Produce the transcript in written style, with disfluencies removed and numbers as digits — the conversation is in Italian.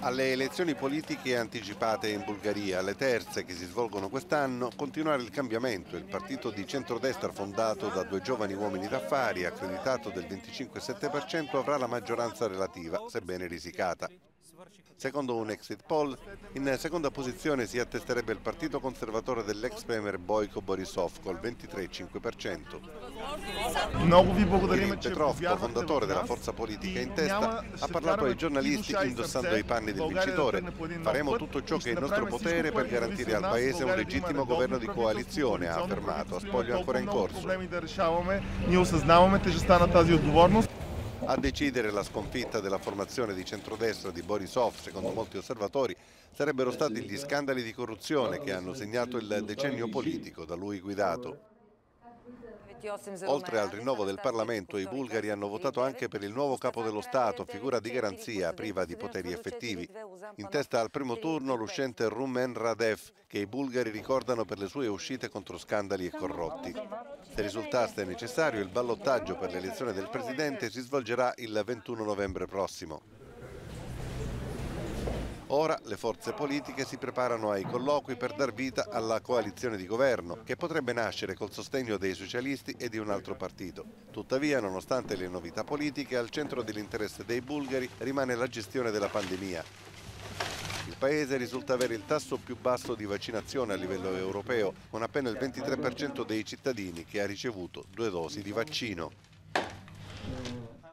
Alle elezioni politiche anticipate in Bulgaria, le terze che si svolgono quest'anno, continuare il cambiamento. Il partito di centrodestra fondato da due giovani uomini d'affari, accreditato del 25,7%, avrà la maggioranza relativa, sebbene risicata. Secondo un exit poll, in seconda posizione si attesterebbe il partito conservatore dell'ex premier Boyko Borisov col 23,5%. Kirill Petrov, cofondatore della forza politica in testa, ha parlato ai giornalisti indossando i panni del vincitore. Faremo tutto ciò che è in nostro potere per garantire al Paese un legittimo governo di coalizione, ha affermato, a spoglio ancora in corso. A decidere la sconfitta della formazione di centrodestra di Borisov, secondo molti osservatori, sarebbero stati gli scandali di corruzione che hanno segnato il decennio politico da lui guidato. Oltre al rinnovo del Parlamento, i bulgari hanno votato anche per il nuovo capo dello Stato, figura di garanzia, priva di poteri effettivi. In testa al primo turno l'uscente Rumen Radev, che i bulgari ricordano per le sue uscite contro scandali e corrotti. Se risultasse necessario, il ballottaggio per l'elezione del presidente si svolgerà il 21 novembre prossimo. Ora le forze politiche si preparano ai colloqui per dar vita alla coalizione di governo, che potrebbe nascere col sostegno dei socialisti e di un altro partito. Tuttavia, nonostante le novità politiche, al centro dell'interesse dei bulgari rimane la gestione della pandemia. Il paese risulta avere il tasso più basso di vaccinazione a livello europeo, con appena il 23% dei cittadini che ha ricevuto 2 dosi di vaccino.